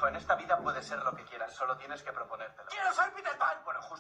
hijo, en esta vida puedes ser lo que quieras, solo tienes que proponértelo. ¡Quiero ser Peter Pan! Bueno,